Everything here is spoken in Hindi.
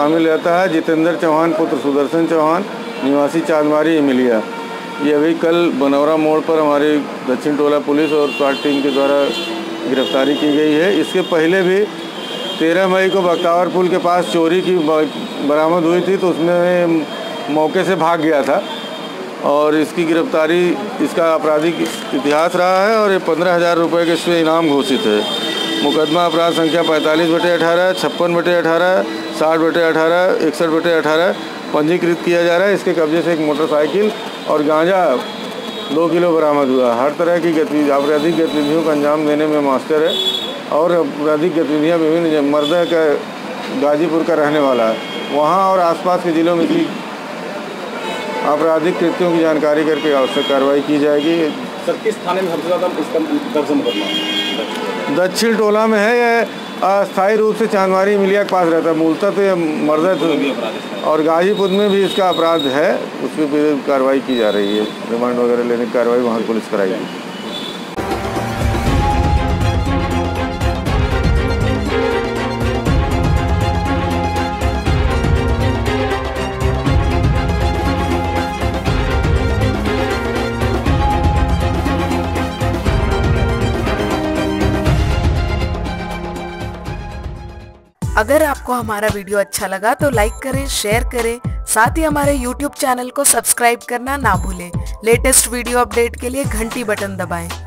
शामिल रहता है जितेंद्र चौहान पुत्र सुदर्शन चौहान निवासी चांदमारी इमिलिया। ये अभी कल बनौरा मोड़ पर हमारी दक्षिण टोला पुलिस और स्वाट टीम के द्वारा गिरफ्तारी की गई है। इसके पहले भी 13 मई को बख्तावर पुल के पास चोरी की बरामद हुई थी, तो उसमें मौके से भाग गया था और इसकी गिरफ्तारी इसका आपराधिक इतिहास रहा है और ये 15,000 रुपये के इसमें इनाम घोषित है। मुकदमा अपराध संख्या 45/18, 56/18, 60/18, 61/18 पंजीकृत किया जा रहा है। इसके कब्जे से एक मोटरसाइकिल और गांजा 2 किलो बरामद हुआ। हर तरह की आपराधिक गतिविधियों का अंजाम देने में मास्टर है और आपराधिक गतिविधियाँ विभिन्न मर्द का गाजीपुर का रहने वाला है। वहाँ और आसपास के ज़िलों में की आपराधिक कृत्यों की जानकारी करके आवश्यक कार्रवाई की जाएगी। सर किस थाने में सबसे ज़्यादा इसका दर्ज मुकदमा? दक्षिण टोला में है। यह अस्थायी रूप से चांदमारी इमिलिया के पास रहता है। मूलतः तो ये मर्द और गाजीपुर में भी इसका अपराध है, उसकी भी कार्रवाई की जा रही है। रिमांड वगैरह लेने की कार्रवाई वहाँ पुलिस कराएगी। अगर आपको हमारा वीडियो अच्छा लगा तो लाइक करें, शेयर करें, साथ ही हमारे YouTube चैनल को सब्सक्राइब करना ना भूलें। लेटेस्ट वीडियो अपडेट के लिए घंटी बटन दबाएं।